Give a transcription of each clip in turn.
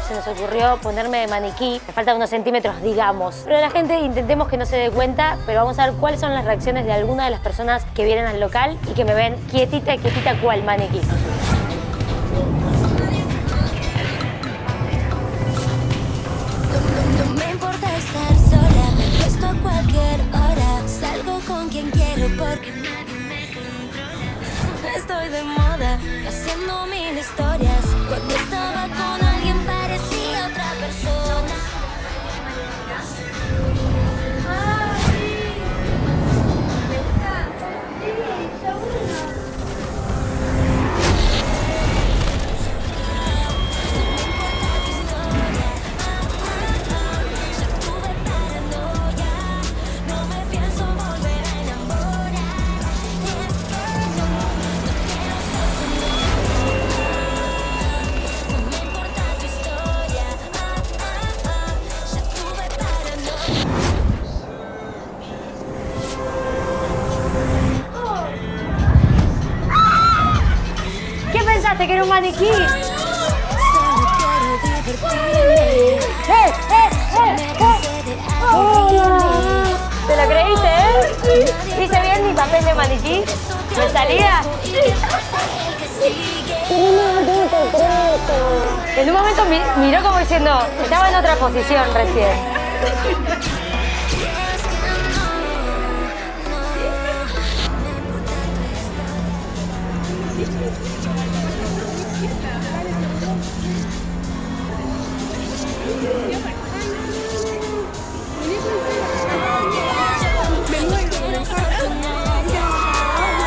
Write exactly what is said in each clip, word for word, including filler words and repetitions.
se nos ocurrió ponerme de maniquí. Me faltan unos centímetros, digamos. Pero la gente intentemos que no se dé cuenta, pero vamos a ver cuáles son las reacciones de alguna de las personas que vienen al local y que me ven quietita, quietita cual maniquí. No me importa estar sola, me acuesto a cualquier hora. Salgo con quien quiero porque nadie me controla. Estoy de moda, haciendo mil historias. Cuando estaba con alguien parecía otra persona. ¿Qué pensaste, que era un maniquí? ¡Eh, eh, eh, eh! Oh, ¿te lo creíste, eh? ¿Hice bien mi papel de maniquí? ¿Me salía? En un momento mi, miró como diciendo, estaba en otra posición recién.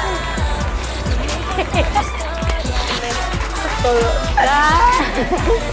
Todo.